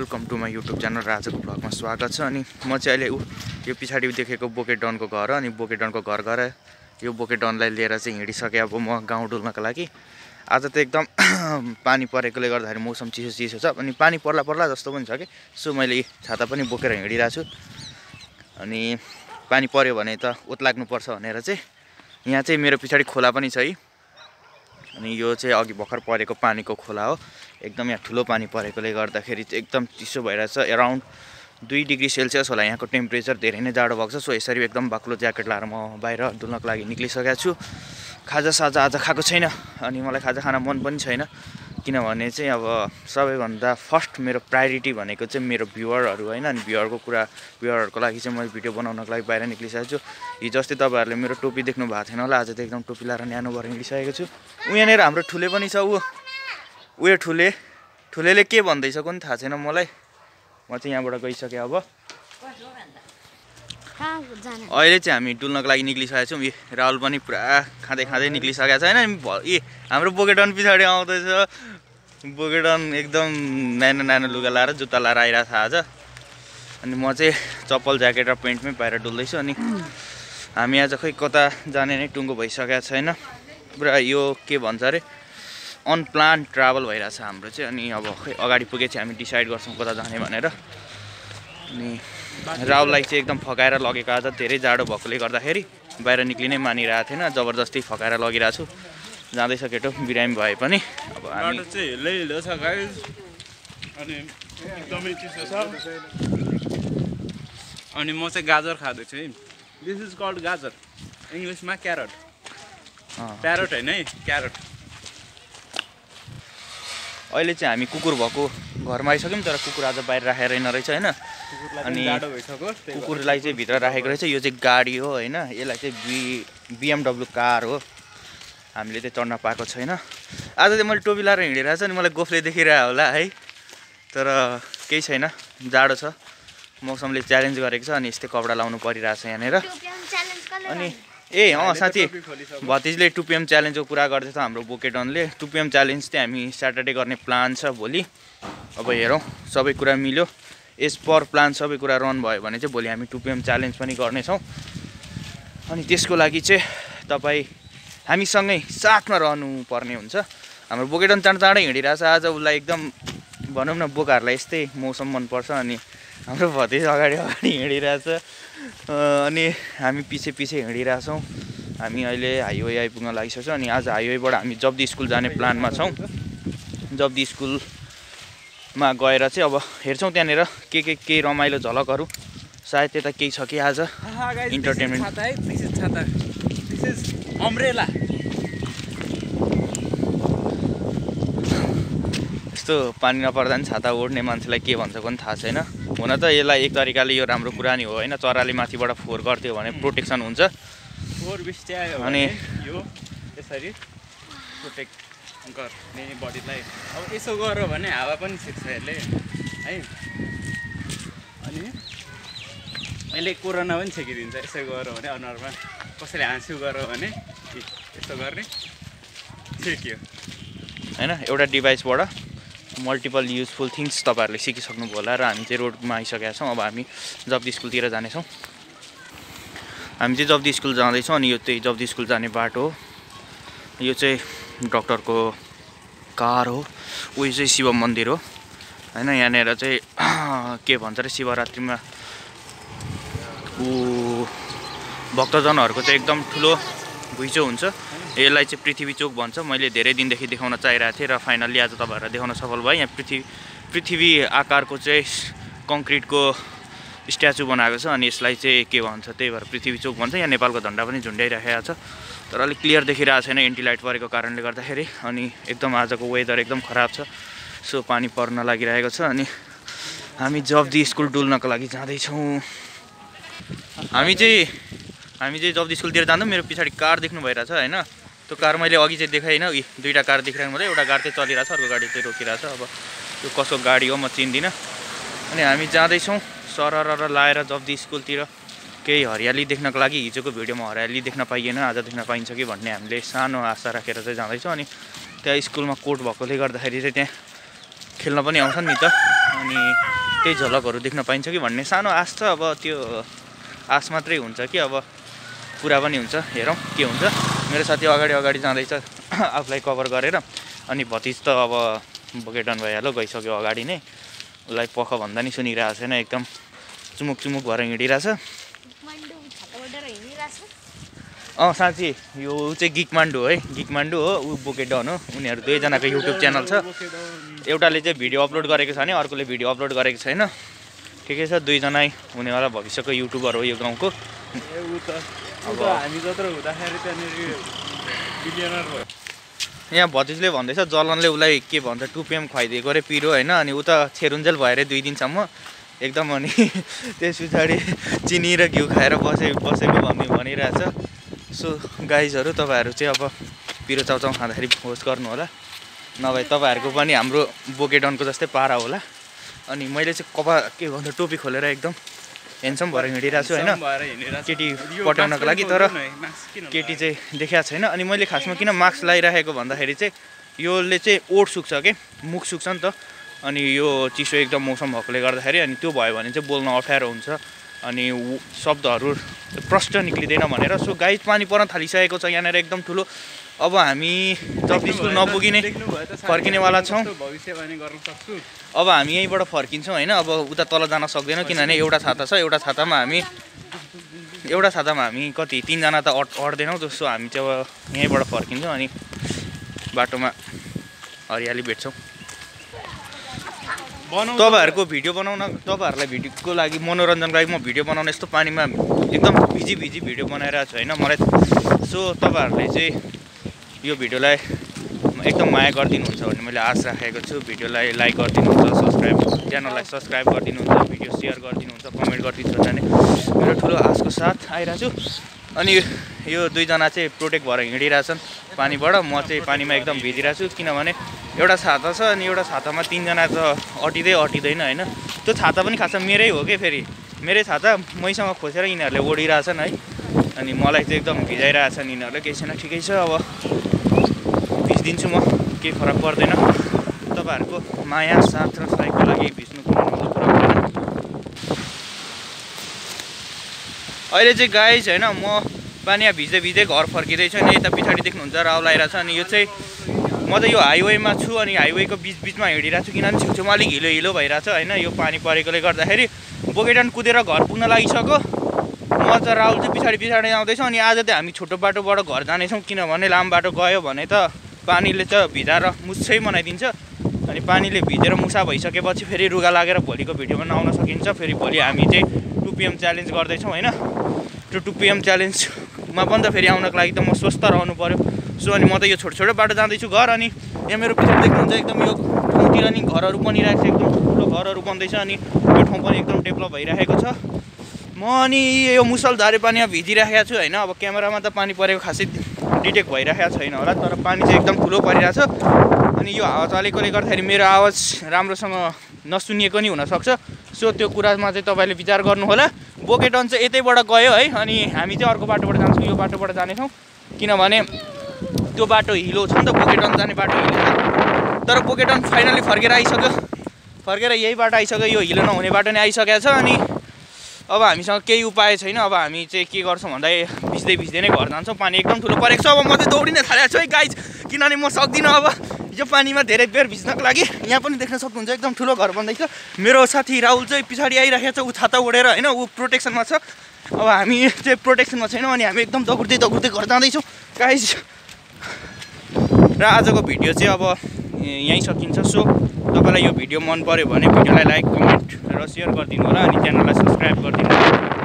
Welcome to my YouTube channel र आजको भ्लगमा स्वागत छ। अनि म चाहिँ अहिले यो पछाडि देखेको बोकेडनको घर हो। अनि बोकेडनको घर गएर यो बोकेडनलाई लिएर चाहिँ हिँडिसकेँ अब म गाउँ डुल्नको लागि। आज त एकदम पानी परेकोले गर्दाखेरि मौसम चिसो छ। अनि पानी पर्ला जस्तो पनि छ कि, सो मैले छाता पनि बोकेर हिँडिरहेको छु। अनि पानी पर्यो भने त ओत लाग्नुपर्छ भनेर चाहिँ यहाँ चाहिँ मेरो पछाडि खोला पनि छ है। अनि यो चाहिँ अघि भर्खर परेको पानीको खोला हो। एकदम यहाँ ठुलो पानी परेकोले गर्दाखेरि चाहिँ एकदम चिसो भइरहेछ। अराउन्ड 2 डिग्री सेल्सियस होला यहाँको टेम्परेचर। धेरै नै जाडो भएको छ। सो यसरी एकदम बाक्लो ज्याकेट लाएर म बाहिर डुल्नको लागि निक्लिसकेको छु। खाजा आज खाएको छैन। अनि मलाई खाजा खान मन पनि छैन, किनभने चाहिँ अब सबैभन्दा फर्स्ट मेरो प्रायोरिटी भनेको चाहिँ मेरो भ्युअरहरू होइन। अनि भ्युअरहरूको लागि चाहिँ मैले भिडियो बनाउनको लागि बाहिर निक्लिसकेको छु। हिजो अस्ति तपाईँहरूले मेरो टोपी देख्नु भएको थिएन होला। आज त एकदम टोपी लाएर न्यानो भएर हिँडिसकेको छु। यहाँनिर हाम्रो ठुले पनि छ। उयो ठुलेले के भन्दैछ कुन थाहा छैन मलाई। म चाहिँ यहाँबाट गइसकेँ। अब अहिले चाहिँ हामी डुल्नको लागि निक्लिसकेको छौँ। राहुल पनि पुरा खाँदै निक्लिसकेको छ होइन। हाम्रो बोकेडन पछाडि आउँदैछ। बोकेडन एकदम नानो लुगा लाएर जुत्ता लाएर आइरहेको छ आज। अनि म चाहिँ चप्पल ज्याकेट र पेन्टमै बाहिर डुल्दैछु। अनि हामी आज खै कता जाने नै टुङ्गो भइसकेको छैन। पुरा यो के भन्छ अरे अनप्लान ट्राभल भइरहेछ हाम्रो चाहिँ। अनि अब खै अगाडि पुगेपछि हामी डिसाइड गर्छौँ कता जाने भनेर। अनि राहुललाई चाहिँ एकदम फकाएर लगेको आज धेरै जाडो भएकोले गर्दाखेरि बाहिर निक्लिनै मानिरहेको थिएन। जबरजस्ती फकाएर लगिरहेको छु। जाँदैछ केटो बिरामी भए पनि। अब हामी चाहिँ हिलो छ गाइस। अनि एकदमै चिसो छ। अनि म चाहिँ गाजर खाँदैछु है। दिस इज कल्ड गाजर, इङ्ग्लिसमा क्यारट। प्यारट होइन है, क्यारट। अहिले चाहिँ हामी कुकुर भएको घरमा आइसक्यौँ। तर कुकुर आज बाहिर राखेर रहेछ होइन। अनि कुकुरलाई चाहिँ भित्र राखेको रहेछ। यो चाहिँ गाडी हो होइन। यसलाई चाहिँ BMW कार हो। हामीले चाहिँ चढ्न पाएको छैन। आज चाहिँ मैले टोपी लाएर हिँडिरहेको छु। अनि मलाई गोफले देखिरहेको होला है। तर केही छैन, जाडो छ। मौसमले च्यालेन्ज गरेको छ। अनि यस्तै कपडा लाउनु परिरहेछ यहाँनिर। अनि साथी भतिजले 2 PM च्यालेन्जको कुरा गर्दैछ हाम्रो बोकेडनले। 2 PM च्यालेन्ज चाहिँ हामी स्याटरडे गर्ने प्लान छ भोलि। अब हेरौँ सबै कुरा मिल्यो, एज पर प्लान सबै कुरा रन भयो भने चाहिँ भोलि हामी 2 PM च्यालेन्ज पनि गर्नेछौँ। अनि त्यसको लागि चाहिँ तपाईँ हामीसँगै साथमा रहनु पर्ने हुन्छ। हाम्रो बोकेडन चाँडै हिँडिरहेछ। आज उसलाई एकदम भनौँ न बोकाहरूलाई यस्तै मौसम मनपर्छ। अनि हाम्रो भतिज अगाडि हिँडिरहेछ। अनि हामी पछि हिँडिरहेछौँ। हामी अहिले हाइवे आइपुग्न लागिसक्छ। अनि आज हाइवेबाट हामी जब्दी स्कुल जाने प्लानमा छौँ। जब्दी स्कुलमा गएर चाहिँ अब हेर्छौँ त्यहाँनिर के रमाइलो झलकहरू। सायद त्यता केही छ कि आज इन्टरटेनमेन्ट। अम्ब्रेला यस्तो पानी नपर्दा पनि छाता ओढ्ने मान्छेलाई के भन्छ पनि थाहा छैन। हुन त यसलाई एक तरिकाले यो राम्रो कुरा नि हो होइन। चराले माथिबाट फोहोर गर्थ्यो भने प्रोटेक्सन हुन्छ। अनि यो यसरी प्रोटेक्ट गर्ने बडीलाई अब यसो गर्यो भने हावा पनि छिर्छ यसले है। अनि यसले कोरोना पनि छेकिदिन्छ यसो गर्यो भने। अनुहारमा कसैले हाँस्यो गर्यो भने यसो गर्ने छेक्यो होइन। एउटा डिभाइसबाट मल्टिपल युजफुल थिङ्स तपाईँहरूले सिकिसक्नुभयो होला। र हामी चाहिँ रोडमा आइसकेका छौँ। अब हामी जब्दी स्कुलतिर जानेछौँ। हामी चाहिँ जब्दी स्कुल जाँदैछौँ। अनि यो चाहिँ जब्दी स्कुल जाने बाटो हो। यो चाहिँ डक्टरको कार हो। उयो चाहिँ शिव मन्दिर हो होइन। यहाँनिर चाहिँ के भन्छ अरे शिवरात्रिमा भक्तजनहरूको चाहिँ एकदम ठुलो घुइँचो हुन्छ। यसलाई चाहिँ पृथ्वी चोक भन्छ। मैले धेरै दिनदेखि देखाउन चाहिरहेको थिएँ र फाइनल्ली आज तपाईँहरूलाई देखाउन सफल भयो। यहाँ पृथ्वी आकारको चाहिँ कङ्क्रिटको स्ट्याचु बनाएको छ। अनि यसलाई चाहिँ के भन्छ त्यही भएर पृथ्वी चोक भन्छ। यहाँ नेपालको झन्डा पनि झुन्ड्याइराखेको छ। तर अलिक क्लियर देखिरहेको छैन एन्टी लाइट परेको कारणले गर्दाखेरि। अनि एकदम आजको वेदर एकदम खराब छ। सो पानी पर्न लागिरहेको छ। अनि हामी जब्दी स्कुल डुल्नको लागि जाँदैछौँ। हामी चाहिँ जब्दी स्कुलतिर जाँदा मेरो पछाडि कार देख्नु भइरहेछ होइन। त्यो कार मैले अघि चाहिँ देखाएँ होइन। 2टा कार देखिरहेको मात्रै। एउटा गाडी चाहिँ चलिरहेछ, अर्को गाडी चाहिँ रोकिरहेछ। अब त्यो कसको गाडी हो म चिन्दिनँ। अनि हामी जाँदैछौँ सरर लाएर जब्दी स्कुलतिर। केही हरियाली देख्नको लागि हिजोको भिडियोमा हरियाली देख्न पाइएन। आज देख्न पाइन्छ कि भन्ने हामीले सानो आशा राखेर चाहिँ जाँदैछौँ। अनि त्यहाँ स्कुलमा कोर्ट भएकोले गर्दाखेरि चाहिँ त्यहाँ खेल्न पनि आउँछन् नि त। अनि त्यही झलकहरू देख्न पाइन्छ कि भन्ने सानो आश छ। अब त्यो आश मात्रै हुन्छ कि अब पुरा पनि हुन्छ, हेरौँ के हुन्छ। मेरो साथी अगाडि जाँदैछ आफूलाई कभर गरेर, अनि भतिज त अब बोकेडन भइहाल्यो, गइसक्यो अगाडि नै। उसलाई पख भन्दा नि सुनिरहेको छैन, एकदम चुमुक भएर हिँडिरहेछ। साँच्ची यो चाहिँ गिकमान्डु है, गिकमान्डु हो, ऊ बोकेडन हो। उनीहरू दुवैजनाको युट्युब च्यानल छ। एउटाले चाहिँ भिडियो अपलोड गरेको छ भने अर्कोले भिडियो अपलोड गरेको छैन। ठिकै छ, दुईजना हुनेवाला भविष्यको युट्युबर हो यो गाउँको। अब हामी जत्रो हुँदाखेरि त्यहाँनिर बिलियनर भयो। यहाँ भतिजले भन्दैछ जलनले उसलाई के भन्छ 2 PM खुवाइदिएको अरे पिरो होइन, अनि ऊ त छेरुन्जेल भयो अरे 2 दिनसम्म एकदम। अनि त्यस पछाडि चिनी र घिउ खाएर बसेको भनिरहेछ। सो गाइजहरू तपाईँहरू चाहिँ अब पिरो चाउचाउ खाँदाखेरि होस् गर्नु होला, नभए तपाईँहरूको पनि हाम्रो बोकेडनको जस्तै पारा होला। अनि मैले चाहिँ के भन्छ टोपी खोलेर एकदम हेन्सम भएर हिँडिरहेको छु होइन, केटी पटाउनको लागि। तर केटी चाहिँ देखाएको छैन। अनि मैले खासमा किन मास्क लगाइराखेको भन्दाखेरि चाहिँ योले चाहिँ ओठ सुक्छ के, मुख सुक्छ नि त। अनि यो चिसो एकदम मौसम भएकोले गर्दाखेरि अनि त्यो भयो भने चाहिँ बोल्न अप्ठ्यारो हुन्छ, अनि शब्दहरू प्रष्ट निक्लिँदैन भनेर। सो गाइज पानी पर्न थालिसकेको छ यहाँनिर एकदम ठुलो। अब हामी जब स्कुल नपुगिने फर्किनेवाला छौँ। अब हामी यहीँबाट फर्किन्छौँ होइन। अब उता तल जान सक्दैनौँ किनभने एउटा छाता छ। एउटा छातामा हामी कति 3 जना त अट्दैनौँ। सो हामी चाहिँ अब यहीँबाट फर्किन्छौँ अनि बाटोमा हरियाली भेट्छौँ। तपाईँहरूको भिडियो बनाउन, तपाईँहरूलाई भिडियोको लागि मनोरञ्जनको लागि म भिडियो बनाउन यस्तो पानीमा एकदम भिजी भिडियो बनाइरहेको छु होइन मलाई। सो तपाईँहरूले चाहिँ यो भिडियोलाई एकदम माया गरिदिनुहुन्छ भन्ने मैले आश राखेको छु। भिडियोलाई लाइक गरिदिनुहुन्छ, च्यानललाई सब्सक्राइब गरिदिनुहुन्छ, भिडियो सेयर गरिदिनुहुन्छ, कमेन्ट गरिदिनुहुन्छ भन्ने मेरो ठुलो आशको साथ आइरहेको छु। अनि यो दुईजना चाहिँ प्रोटेक्ट भएर हिँडिरहेछन् पानीबाट। म चाहिँ पानीमा एकदम भिजिरहेको छु किनभने एउटा छाता छ अनि एउटा छातामा 3 जना त अटिँदैन होइन। त्यो छाता पनि खासमा मेरै हो कि, फेरि मेरै छाता मैसँग खोसेर यिनीहरूले ओढिरहेछन् है। अनि मलाई चाहिँ एकदम भिजाइरहेछन् यिनीहरूले। केही छैन, ठिकै छ, अब भिज्दिन्छु म, केही फरक पर्दैन। तपाईँहरूको माया साथ र सहयोगको लागि भिज्नु कुनै फरक पर्दैन। अहिले चाहिँ गाइज होइन म पानीमा भिज्दै घर फर्किँदैछु अनि यता पछाडि देख्नुहुन्छ राउल आइरहेको छ। अनि यो चाहिँ म त यो हाइवेमा छु अनि हाइवेको बिचमा हिँडिरहेको छु किनभने छेउछेउमा अलिक हिलो भइरहेछ होइन। यो पानी परेकोले गर्दाखेरि बोकेडन कुदेर घर पुग्न लागिसक्यो। म त राहुल चाहिँ पछाडि आउँदैछौँ। अनि आज चाहिँ हामी छोटो बाटोबाट घर जानेछौँ किनभने लामो बाटो गयो भने त पानीले चाहिँ भिजाएर मुछै बनाइदिन्छ। अनि पानीले भिजेर मुसा भइसकेपछि फेरि रुगा लागेर भोलिको भिडियोमा नआउन सकिन्छ। फेरि भोलि हामी चाहिँ 2 PM च्यालेन्ज गर्दैछौँ होइन। त्यो 2 PM च्यालेन्जमा पनि त फेरि आउनको लागि त म स्वस्थ रहनु पऱ्यो। सो अनि म त यो छोटो बाटो जाँदैछु घर। अनि यहाँ मेरो पछाडि देख्नुहुन्छ एकदम यो ठाउँतिर नि घरहरू बनिरहेको छ, एकदम ठुलो घरहरू बन्दैछ। अनि यो ठाउँ पनि एकदम डेभलप भइरहेको छ। म अनि यो मुसलधारे पानीमा भिजिरहेको छु होइन। अब क्यामेरामा त पानी परेको खासै डिटेक्ट भइरहेको छैन होला, तर पानी चाहिँ एकदम ठुलो परिरहेछ। अनि यो हावा चलेकोले गर्दाखेरि मेरो आवाज राम्रोसँग नसुनिएको नि हुनसक्छ। सो त्यो कुरामा चाहिँ तपाईँले विचार गर्नुहोला। बोकेडन चाहिँ यतैबाट गयो है, अनि हामी चाहिँ अर्को बाटोबाट जान्छौँ, यो बाटोबाट जानेछौँ किनभने त्यो बाटो हिलो छ नि त, बोकेडन जाने बाटो हिलो छ। तर बोकेडन फाइनली फर्केर यही बाटो आइसक्यो, यो हिलो नहुने बाटो नै आइसकेको छ। अनि अब हामीसँग केही उपाय छैन। अब हामी चाहिँ के गर्छौँ भन्दा भिज्दै नै घर जान्छौँ। पानी एकदम ठुलो परेको छ। अब म चाहिँ दौडिन थालेको छु है गाइज, किनभने म सक्दिनँ अब यो पानीमा धेरै बेर भिज्नको लागि। यहाँ पनि देख्न सक्नुहुन्छ एकदम ठुलो घर बन्दैछ। मेरो साथी राहुल चाहिँ पछाडि आइरहेको छ, ऊ छाता ओढेर होइन, ऊ प्रोटेक्सनमा छ। अब हामी चाहिँ प्रोटेक्सनमा छैनौँ अनि हामी एकदम दौड्दै घर जाँदैछौँ गाइज। र आजको भिडियो चाहिँ अब यहीँ सकिन्छ। सो तपाईँलाई यो भिडियो मन पऱ्यो भने भिडियोलाई लाइक, कमेन्ट र सेयर गरिदिनु होला अनि च्यानललाई सब्सक्राइब गरिदिनु होला।